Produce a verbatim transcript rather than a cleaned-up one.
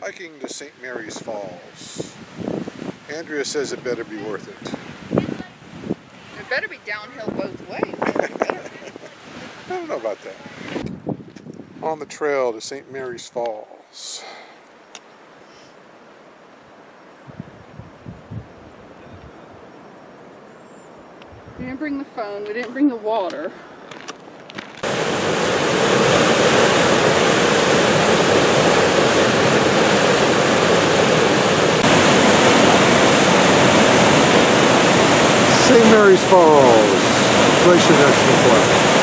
Hiking to Saint Mary's Falls. Andrea says it better be worth it. It better be downhill both ways. I don't know about that. On the trail to Saint Mary's Falls. We didn't bring the phone, we didn't bring the water. Saint Mary's Falls, Glacier National Park.